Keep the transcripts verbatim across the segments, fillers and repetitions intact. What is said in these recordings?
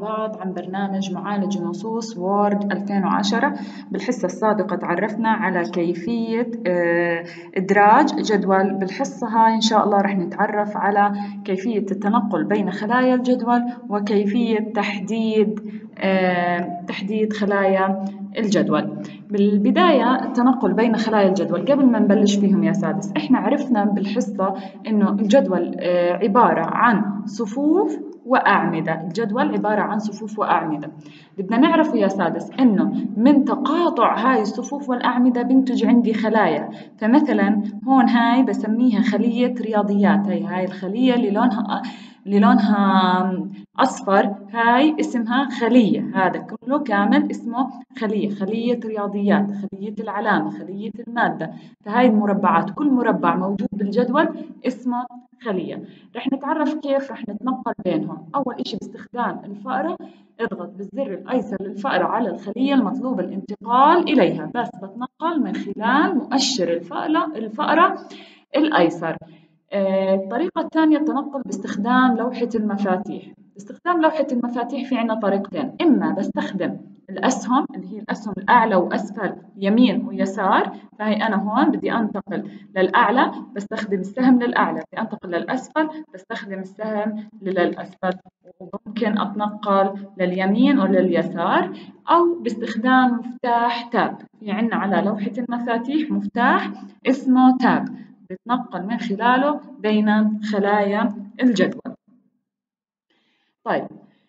بعض عن برنامج معالج النصوص وورد ألفين وعشرة. بالحصة السابقة تعرفنا على كيفية إدراج جدول. بالحصة هاي إن شاء الله رح نتعرف على كيفية التنقل بين خلايا الجدول وكيفية تحديد تحديد خلايا الجدول. بالبداية التنقل بين خلايا الجدول، قبل ما نبلش فيهم يا سادس، إحنا عرفنا بالحصة إنه الجدول عبارة عن صفوف وأعمدة. الجدول عبارة عن صفوف وأعمدة. بدنا نعرف يا سادس إنه من تقاطع هاي الصفوف والأعمدة بنتج عندي خلايا. فمثلا هون هاي بسميها خلية رياضيات، هاي هاي الخلية اللي لونها اللي لونها أصفر هاي اسمها خلية، هذا كله كامل اسمه خلية. خلية رياضيات، خلية العلامة، خلية المادة. فهاي المربعات، كل مربع موجود بالجدول اسمه خلية. رح نتعرف كيف رح نتنقل بينهم. أول إشي باستخدام الفأرة، اضغط بالزر الأيسر للفأرة على الخلية المطلوب الانتقال إليها، بس بتنقل من خلال مؤشر الفأرة الفأرة الأيسر. الطريقة الثانية التنقل باستخدام لوحة المفاتيح. باستخدام لوحة المفاتيح في عنا طريقتين، إما بستخدم الأسهم اللي هي الأسهم الأعلى وأسفل يمين ويسار، فهي أنا هون بدي أنتقل للأعلى بستخدم السهم للأعلى، بدي أنتقل للأسفل بستخدم السهم للأسفل، وممكن أتنقل لليمين أو لليسار، أو باستخدام مفتاح تاب. في عنا على لوحة المفاتيح مفتاح اسمه تاب بتنقل من خلاله بين خلايا الجدول. طيب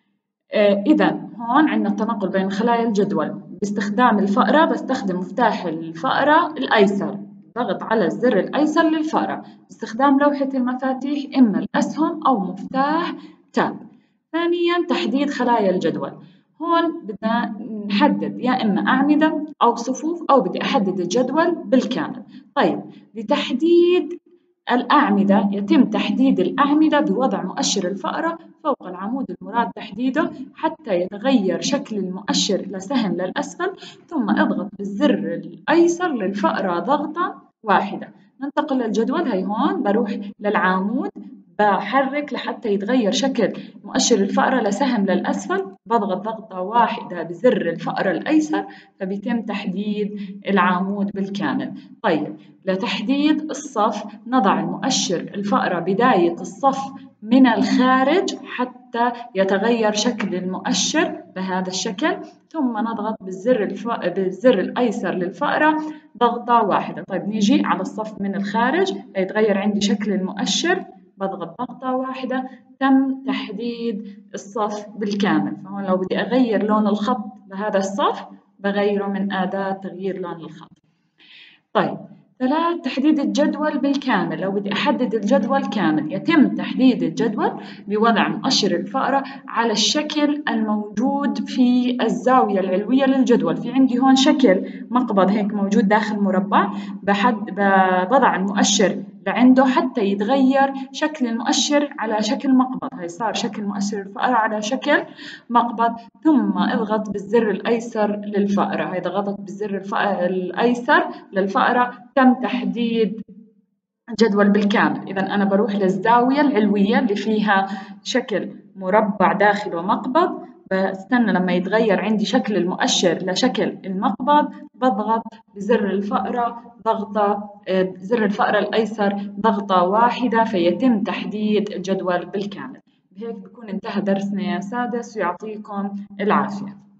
آه إذا هون عندنا التنقل بين خلايا الجدول باستخدام الفأرة. بستخدم مفتاح الفأرة الأيسر، ضغط على الزر الأيسر للفأرة. باستخدام لوحة المفاتيح إما الأسهم أو مفتاح تاب. ثانياً تحديد خلايا الجدول. هون بدنا نحدد يا إما أعمدة أو صفوف، أو بدي أحدد الجدول بالكامل. طيب لتحديد الأعمدة، يتم تحديد الأعمدة بوضع مؤشر الفأرة فوق العمود المراد تحديده حتى يتغير شكل المؤشر إلى سهم للأسفل، ثم اضغط بالزر الأيسر للفأرة ضغطة واحدة. ننتقل للجدول. هي هون بروح للعمود، بحرك لحتى يتغير شكل مؤشر الفأرة لسهم للأسفل، بضغط ضغطة واحدة بزر الفأرة الأيسر فبيتم تحديد العمود بالكامل. طيب لتحديد الصف نضع المؤشر الفأرة بداية الصف من الخارج حتى يتغير شكل المؤشر بهذا الشكل، ثم نضغط بالزر الف... بالزر الأيسر للفأرة ضغطة واحدة. طيب نيجي على الصف من الخارج ليتغير عندي شكل المؤشر، بضغط ضغطة واحدة، تم تحديد الصف بالكامل. فهون لو بدي أغير لون الخط لهذا الصف بغيره من أداة تغيير لون الخط. طيب ثلاث تحديد الجدول بالكامل. لو بدي أحدد الجدول كامل يتم تحديد الجدول بوضع مؤشر الفأرة على الشكل الموجود في الزاوية العلوية للجدول. في عندي هون شكل مقبض هيك موجود داخل مربع، بحد بضع المؤشر لعنده حتى يتغير شكل المؤشر على شكل مقبض. هي صار شكل مؤشر الفأرة على شكل مقبض، ثم اضغط بالزر الأيسر للفأرة. هي ضغطت بالزر الأيسر للفأرة تم تحديد الجدول بالكامل. إذا أنا بروح للزاوية العلوية اللي فيها شكل مربع داخله مقبض، بستنى لما يتغير عندي شكل المؤشر لشكل المقبض، بضغط بزر الفأرة ضغطة زر الفأرة الأيسر ضغطة واحدة فيتم تحديد الجدول بالكامل. بهيك بكون انتهى درسنا يا سادس، ويعطيكم العافية.